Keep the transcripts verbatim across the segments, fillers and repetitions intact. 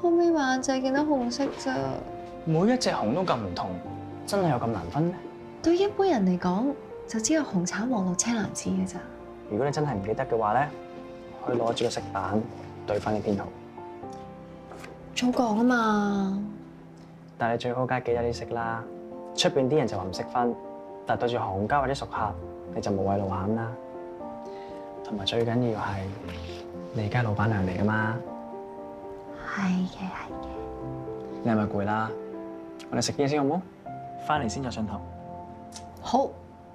後尾眼仔見到紅色咋。 每一隻紅都咁唔同，真係有咁難分咩？ 對一般人嚟講，就只有紅橙黃綠青藍紫嘅咋。 如果你真係唔記得嘅話咧，可以攞住個色板對翻啲編號。 早講啊嘛！ 但係你最好梗係記得啲色啦。出邊啲人就話唔識分，但係對住行家或者熟客，你就冇謂露餡啦。同埋最緊要係你而家係老闆娘嚟噶嘛。 係嘅，係嘅。 你係咪攰啦？我哋食嘢先好唔好？翻嚟先再上堂。 好。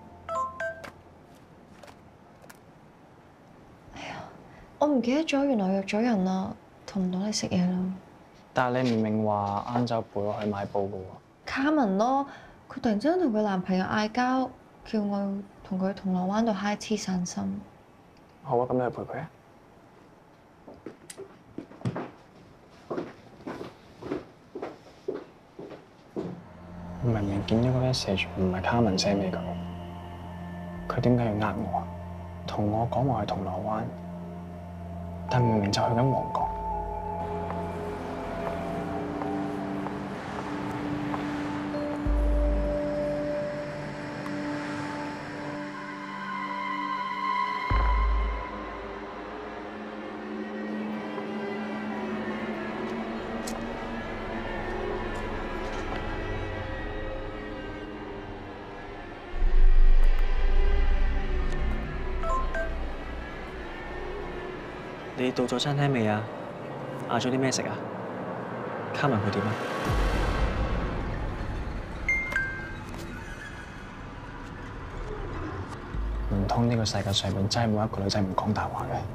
哎呀，我唔記得咗，原來約咗人啦，同唔到你食嘢啦。 但係你明明話晏晝陪我去買布噶喎。 卡文咯，佢突然之間同佢男朋友嗌交，叫我同佢去銅鑼灣度 high tea 散心。 好啊，咁你去陪佢啊。明明見咗個 message 唔係卡文寫俾佢，佢點解要呃我啊？同我講話去銅鑼灣，但明明就去緊旺角。你到咗餐廳未啊？嗌咗啲咩食啊？卡文佢點啊？唔通呢個世界上面真係冇一個女仔唔講大話嘅？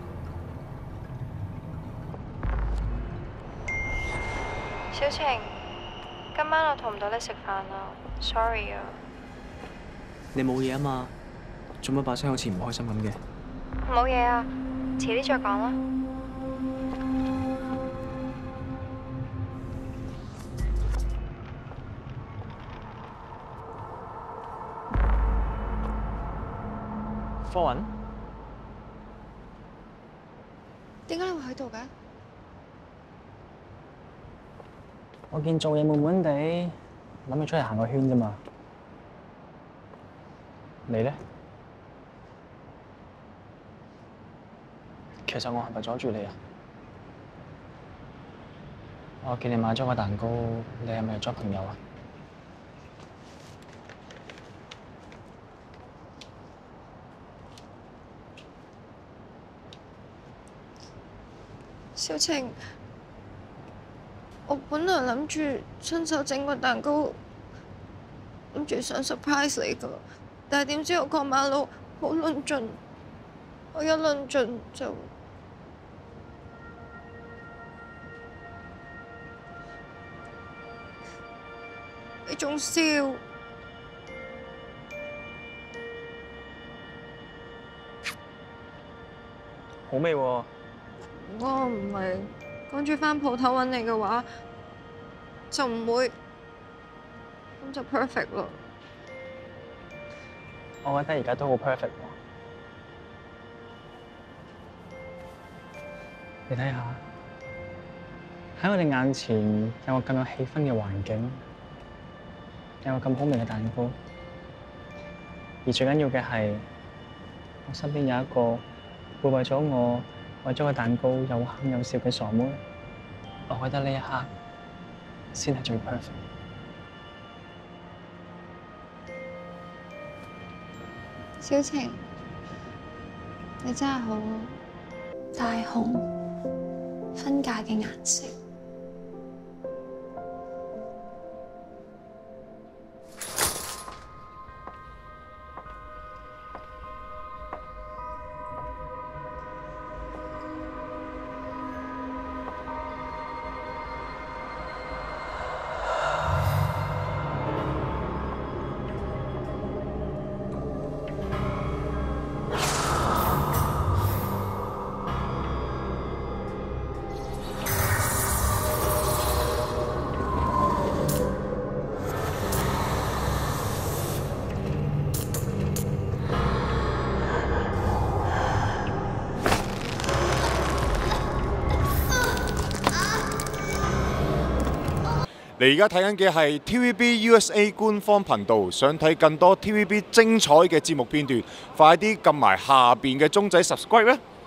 小晴，今晚我同唔到你食飯啦 ，sorry 啊。 你冇嘢啊嘛？做乜把聲好似唔開心咁嘅？ 冇嘢啊，遲啲再講啦。 科雲， 點解你會喺度嘅？ 我見做嘢悶悶地，諗住出嚟行個圈啫嘛。你咧？其實我係咪阻住你啊？我見你買咗個蛋糕，你係咪約咗朋友啊？ 小晴，我本來諗住親手整個蛋糕，諗住想 surprise 你㗎，但係點知我過馬路好論盡，我一論盡就你仲笑， 好味喎！ 如果我唔係趕住返鋪頭揾你嘅話，就唔會，咁就 perfect 咯。 我覺得而家都好 perfect 喎。你睇下，喺我哋眼前有個咁有氣氛嘅環境，有個咁好味嘅蛋糕，而最緊要嘅係，我身邊有一個會為咗我，為咗個蛋糕有喊有笑嘅傻妹。我覺得呢一刻先係最 perfect。 小晴，你真係好大紅分界嘅顏色。 你而家睇緊嘅係 T V B U S A 官方頻道，想睇更多 T V B 精彩嘅節目片段，快啲撳埋下邊嘅鐘仔 subscribe 啦！